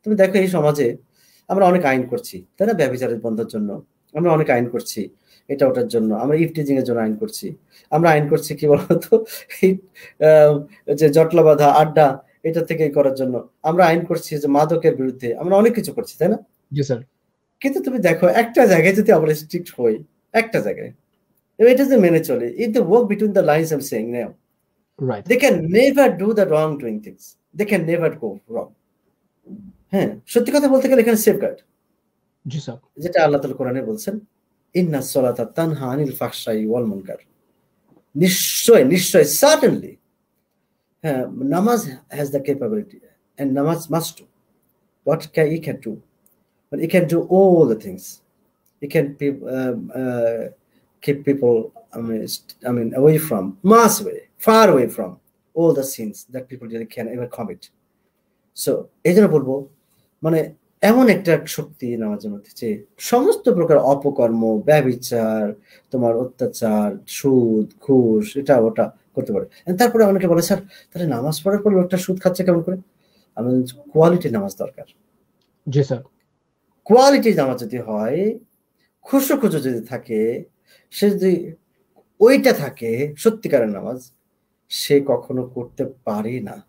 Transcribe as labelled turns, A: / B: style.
A: তুমি দেখো এই সমাজে আমরা অনেক আইন করছি, তাই না? ব্যভিচারের বন্ধের জন্য আমরা অনেক আইন করছি, এটা ওটার জন্য আমরা ইফটিজিং এর জন্য আইন করছি, আমরা আইন করছি কি বলতো এই আহ, যে জটলা বাঁধা আড্ডা এটা থেকে করার জন্য আমরা আইন করছি, যে মাদকের বিরুদ্ধে আমরা অনেক কিছু করছি, তাই না?
B: জি স্যার।
A: কিন্তু তুমি দেখো একটা জায়গায় যদি আমরা স্ট্রিক্ট হই, একটা জায়গায় এবং এটা যদি মেনে চলে, in the work between the lines I am saying now,
B: right.
A: they can never do the wrong doing things, they can never go wrong। হ্যাঁ, সত্যি কথা বলতে গেলে এখানে সেফগার্ড,
B: জি স্যার।
A: যেটা আল্লাহ তাআলা কোরআনে বলছেন, ইন্না সলাতা তানহা আনিল ফাহশাই ওয়াল মুনকার, নিশ্চয় নিশ্চয় সার্টেনলি, হ্যাঁ, namaz has the capability and namaz must do what he can do, but he can do all the things, he can keep people, I mean away from, mass away, far away from all the sins that people really can ever commit। So এই জন্য বলবো, মানে এমন একটা শক্তি নামাজের মধ্যে যে সমস্ত প্রকার অপকর্ম, ব্যভিচার, তোমার অত্যাচার, সুদ ঘুষ, এটা ওটা করতে পারে। And তারপরে অনেকে বলে, স্যার তাহলে নামাজ পড়ার পর লোকটা সুদ খাচ্ছে কেমন করে? আমি কোয়ালিটি নামাজ দরকার।
B: জি স্যার।
A: কোয়ালিটি নামাজ যদি হয়, খুশু খুশু যদি থাকে, সে যদি ওইটা থাকে সত্যিকারের নামাজ, সে কখনো করতে পারে না।